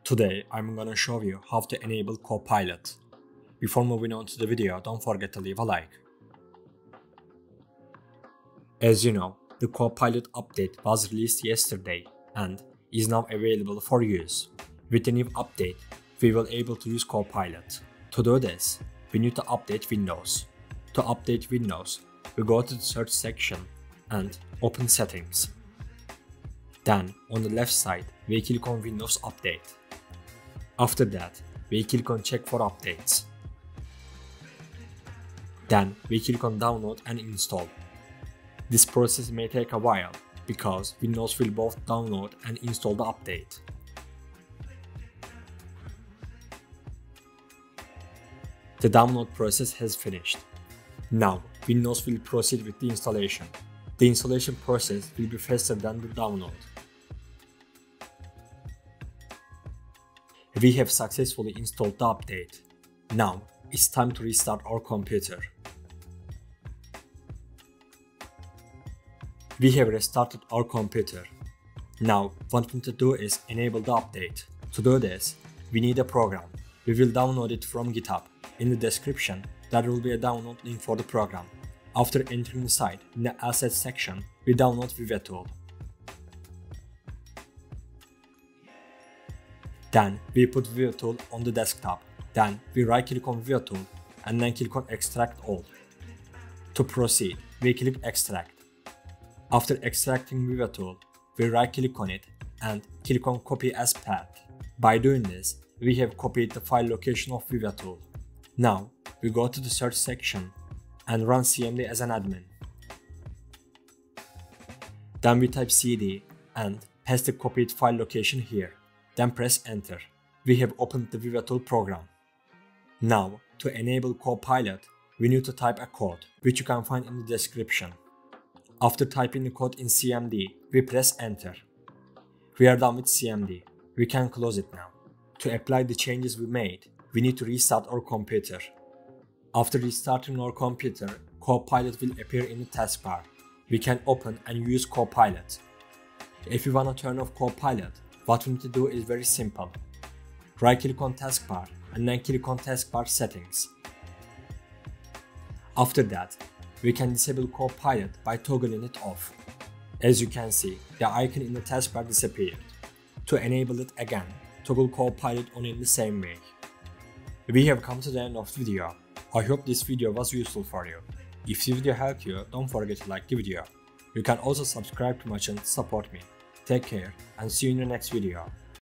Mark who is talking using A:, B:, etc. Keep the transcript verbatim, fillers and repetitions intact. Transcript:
A: Today I'm gonna show you how to enable Copilot. Before moving on to the video, don't forget to leave a like. As you know, the Copilot update was released yesterday and is now available for use. With the new update, we will able to use Copilot. To do this, we need to update Windows. To update Windows, we go to the search section and open settings. Then on the left side, we click on Windows Update. After that, we click on check for updates. Then we click on download and install. This process may take a while because Windows will both download and install the update. The download process has finished. Now Windows will proceed with the installation. The installation process will be faster than the download. We have successfully installed the update. Now it's time to restart our computer. We have restarted our computer. Now what we need to do is enable the update. To do this, we need a program. We will download it from GitHub. In the description, there will be a download link for the program. After entering the site, in the Assets section, we download Vivetool. Then we put Vivetool on the desktop. Then we right click on Vivetool and then click on Extract All. To proceed, we click Extract. After extracting Vivetool, we right click on it and click on Copy as Path. By doing this, we have copied the file location of Vivetool. Now we go to the search section and run C M D as an admin. Then we type cd and paste the copied file location here. Then press enter. We have opened the Vivetool program. Now to enable Copilot, we need to type a code, which you can find in the description. After typing the code in C M D, we press enter. We are done with C M D. We can close it now. To apply the changes we made, we need to restart our computer. After restarting our computer, Copilot will appear in the taskbar. We can open and use Copilot. If you want to turn off Copilot, what we need to do is very simple. Right click on taskbar and then click on taskbar settings. After that, we can disable Copilot by toggling it off. As you can see, the icon in the taskbar disappeared. To enable it again, toggle Copilot on in the same way. We have come to the end of the video. I hope this video was useful for you. If this video helped you, don't forget to like the video. You can also subscribe to my channel to support me. Take care and see you in the next video.